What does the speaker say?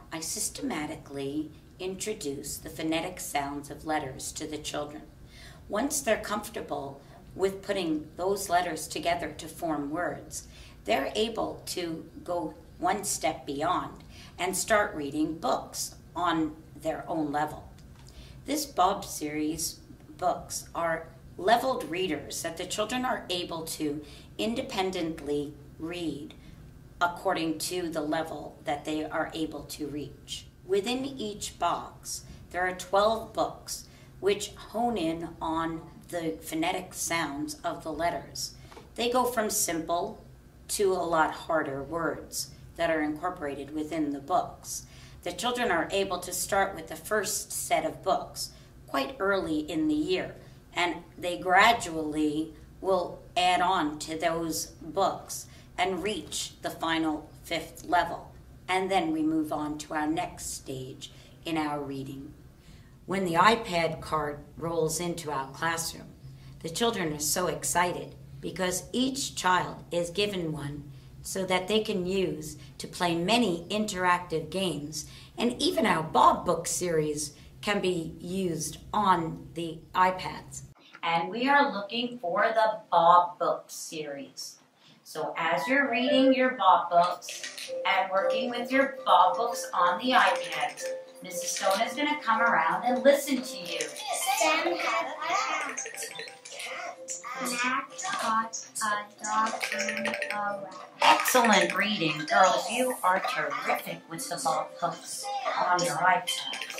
I systematically introduce the phonetic sounds of letters to the children. Once they're comfortable with putting those letters together to form words, they're able to go one step beyond and start reading books on their own level. This Bob series books are leveled readers that the children are able to independently read according to the level that they are able to reach. Within each box, there are 12 books which hone in on the phonetic sounds of the letters. They go from simple to a lot harder words that are incorporated within the books. The children are able to start with the first set of books quite early in the year, and they gradually will add on to those books and reach the final 5th level. And then we move on to our next stage in our reading. When the iPad cart rolls into our classroom, the children are so excited because each child is given one so that they can use to play many interactive games, and even our Bob book series can be used on the iPads. And we are looking for the Bob book series. So as you're reading your Bob books and working with your Bob books on the iPads, Mrs. Stone is going to come around and listen to you. Sam had a cat. Matt got a dog and a rat. Excellent reading, girls. You are terrific with the Bob books on your iPads.